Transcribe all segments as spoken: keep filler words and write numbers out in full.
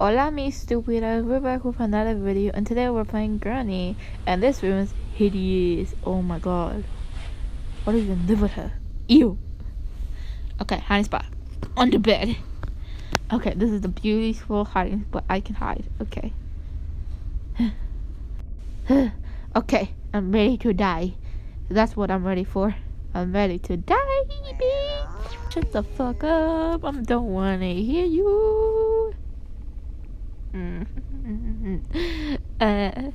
Hola mi stupidas, we're back with another video and today we're playing Granny and this room is hideous. Oh my god. What even live with her? Ew. Okay, hiding spot. On the bed. Okay, this is the beautiful hiding spot I can hide. Okay. Okay, I'm ready to die. That's what I'm ready for. I'm ready to die, bitch. Shut the fuck up. I don't wanna hear you. uh,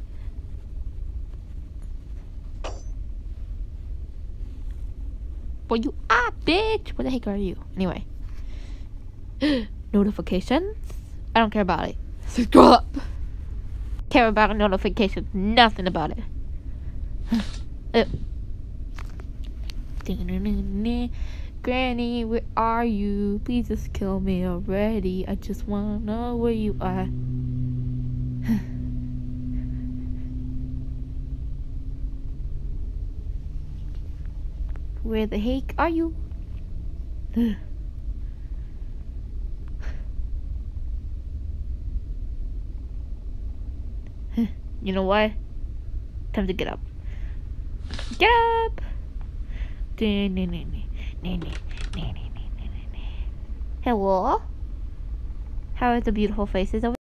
Where you are, bitch? Where the heck are you? Anyway. Notifications? I don't care about it. Scroll up. Care about notifications. Nothing about it. uh. Granny, where are you? Please just kill me already. I just wanna know where you are. Where the heck are you? You know what? Time to get up. Get up! Hello? How are the beautiful faces over